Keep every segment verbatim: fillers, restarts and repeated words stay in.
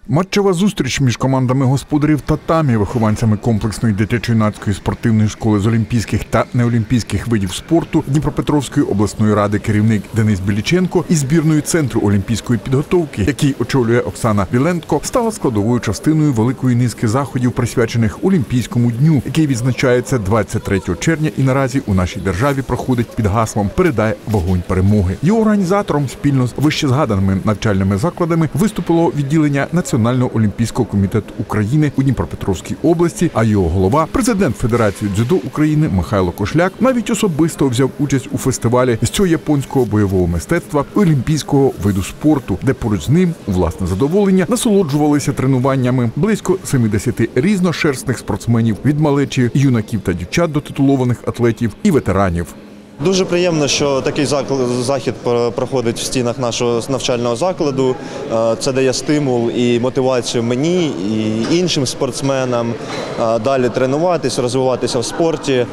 Матчева зустріч між командами господарів татамі, вихованцями комплексної дитячо-юнацької спортивної школи з олімпійських та неолімпійських видів спорту Дніпропетровської обласної ради керівник Денис Біліченко і збірною Центру олімпійської підготовки, який очолює Оксана Віленко, стала складовою частиною великої низки заходів, присвячених Олімпійському дню, який відзначається двадцять третього червня і наразі у нашій державі проходить під гаслом «Передай вогонь перемоги». Його організатором спільно з вищезгаданими навчальними закладами виступило відділення Національного олімпійського комітету України у Дніпропетровській області, а його голова, президент Федерації дзюдо України Михайло Кошляк, навіть особисто взяв участь у фестивалі з цього японського бойового мистецтва олімпійського виду спорту, де поруч з ним, у власне задоволення, насолоджувалися тренуваннями близько сімдесят різношерстних спортсменів від малечі, юнаків та дівчат до титулованих атлетів і ветеранів. Дуже приємно, що такий захід проходить в стінах нашого навчального закладу. Це дає стимул і мотивацію мені і іншим спортсменам далі тренуватися, розвиватися в спорті.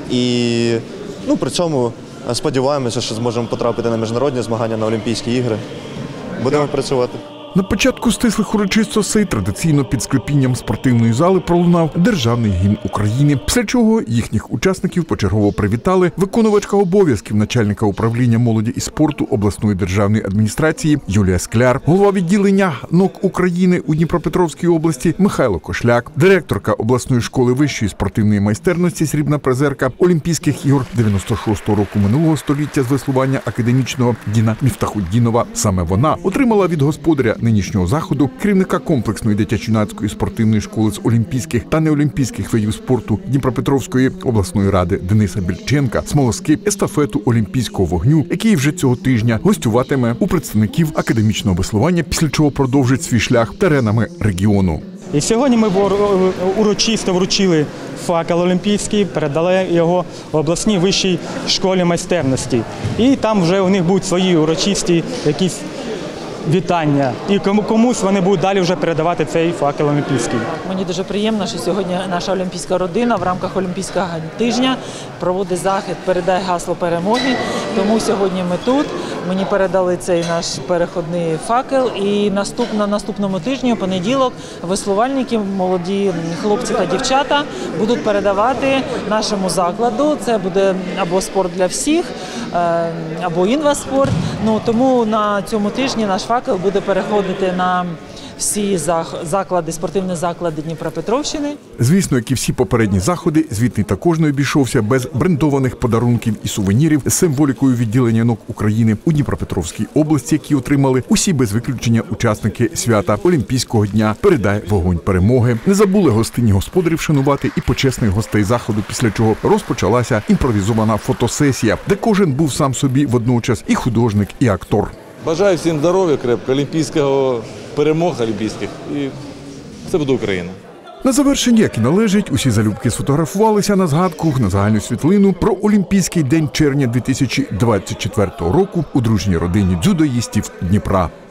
І ну, при цьому сподіваємося, що зможемо потрапити на міжнародні змагання, на Олімпійські ігри. Будемо працювати. На початку стислих урочистостей традиційно під склепінням спортивної зали пролунав державний гімн України, після чого їхніх учасників почергово привітали виконувачка обов'язків начальника управління молоді і спорту обласної державної адміністрації Юлія Скляр, голова відділення НОК України у Дніпропетровській області Михайло Кошляк, директорка обласної школи вищої спортивної майстерності, срібна призерка Олімпійських ігор дев'яносто шостого року минулого століття з веслування академічного Діна Міфтахуддінова. Саме вона отримала від господаря нинішнього заходу, керівника комплексної дитячо-юнацької спортивної школи з олімпійських та неолімпійських видів спорту Дніпропетровської обласної ради Дениса Біліченка, смолоскип естафету Олімпійського вогню, який вже цього тижня гостюватиме у представників академічного веслування, після чого продовжить свій шлях теренами регіону. І сьогодні ми урочисто вручили факел олімпійський, передали його в обласній вищій школі майстерності. І там вже у них будуть свої урочисті якісь вітання. І комусь вони будуть далі вже передавати цей факел олімпійський. Мені дуже приємно, що сьогодні наша олімпійська родина в рамках Олімпійського тижня проводить захід «Передай гасло перемоги». Тому сьогодні ми тут. Мені передали цей наш переходний факел. І наступ, на наступному тижні, у понеділок, веслувальники, молоді хлопці та дівчата будуть передавати нашому закладу. Це буде або спорт для всіх, або інваспорт. Ну, тому на цьому тижні наш факел буде переходити на всі заклади, спортивні заклади Дніпропетровщини. Звісно, як і всі попередні заходи, звітний також не обійшовся без брендованих подарунків і сувенірів з символікою відділення НОК України у Дніпропетровській області, які отримали усі без виключення учасники свята Олімпійського дня «Передай вогонь перемоги». Не забули гостинні господарів шанувати і почесних гостей заходу, після чого розпочалася імпровізована фотосесія, де кожен був сам собі водночас і художник, і актор. Бажаю всім здоров'я, крепко, олімпійського перемог олімпійських, і це буде Україна. На завершення, як і належить, усі залюбки сфотографувалися на згадку, на загальну світлину про Олімпійський день червня дві тисячі двадцять четвертого року у дружній родині дзюдоїстів Дніпра.